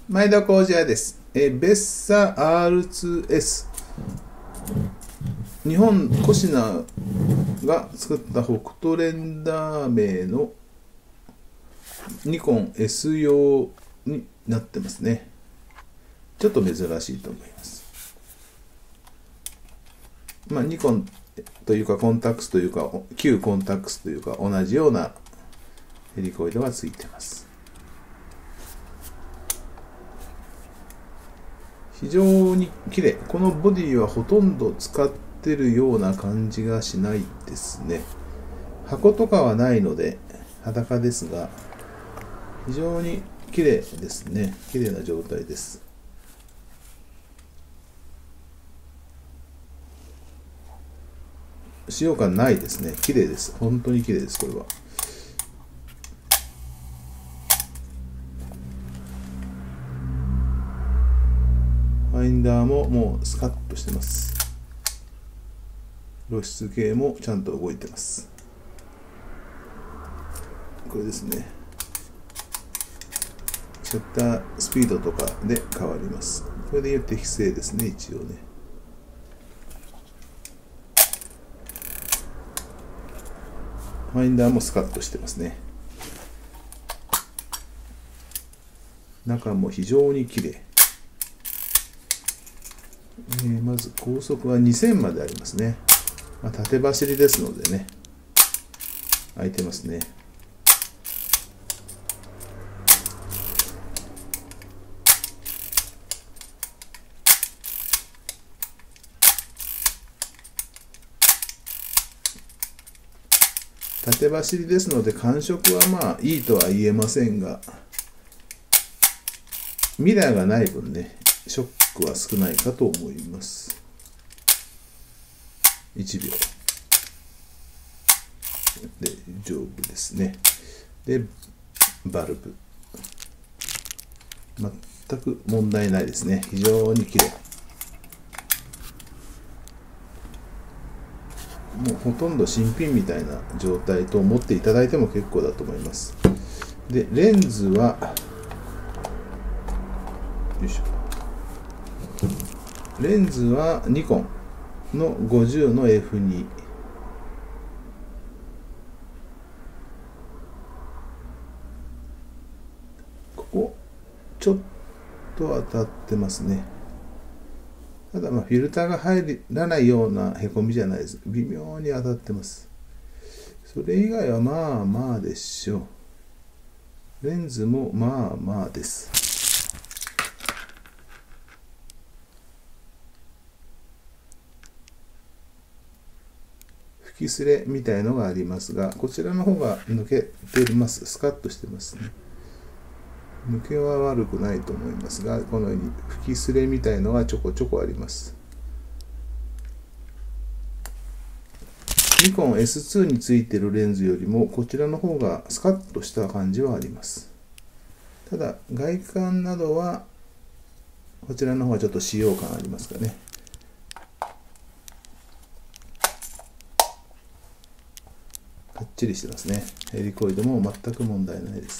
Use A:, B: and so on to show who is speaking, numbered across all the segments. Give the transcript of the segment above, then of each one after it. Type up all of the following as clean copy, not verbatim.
A: 前田浩二屋です。ベッサ R2S。日本コシナが作った北斗レンダー名のニコン S 用になってますね。ちょっと珍しいと思います。ニコンというかコンタックスというか旧コンタックスというか同じようなヘリコイドがついてます。非常に綺麗。このボディはほとんど使ってるような感じがしないですね。箱とかはないので裸ですが、非常に綺麗ですね。綺麗な状態です。使用感ないですね。綺麗です。本当に綺麗です、これは。ファインダーももうスカッとしてます。露出系もちゃんと動いてます。これですね。シャッタースピードとかで変わります。これで適正ですね、一応ね。ファインダーもスカッとしてますね。中も非常に綺麗。まず高速は2000までありますね。縦走りですのでね、空いてますね。縦走りですので感触はいいとは言えませんが、ミラーがない分ね、ショックは少ないかと思います。1秒で丈夫ですね。でバルブ全く問題ないですね。非常に綺麗。もうほとんど新品みたいな状態と思っていただいても結構だと思います。でレンズはよいしょ。レンズはニコンの50の F2。ここちょっと当たってますね。ただフィルターが入らないようなへこみじゃないです。微妙に当たってます。それ以外はまあまあでしょう。レンズもまあまあです。吹きすれみたいのがありますが、こちらの方が抜けてます。スカッとしてますね。抜けは悪くないと思いますが、このように吹きすれみたいのがちょこちょこあります。ニコン S2 についているレンズよりもこちらの方がスカッとした感じはあります。ただ外観などはこちらの方がちょっと使用感ありますかね。かっちりしてますね。ヘリコイドも全く問題ないです。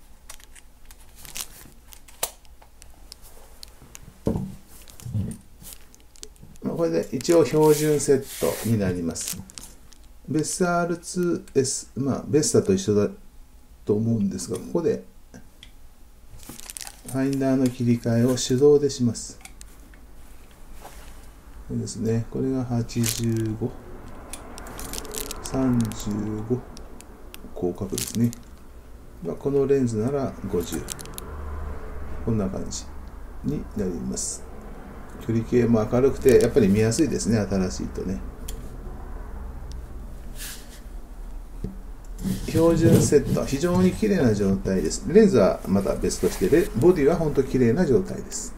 A: これで一応標準セットになります。ベッサ R2S、ベッサと一緒だと思うんですが、ここでファインダーの切り替えを手動でします。これですね。これが85、35、広角ですね。このレンズなら50。こんな感じになります。距離計も明るくてやっぱり見やすいですね、新しいとね。標準セット、非常に綺麗な状態です。レンズはまた別として、ボディは本当に綺麗な状態です。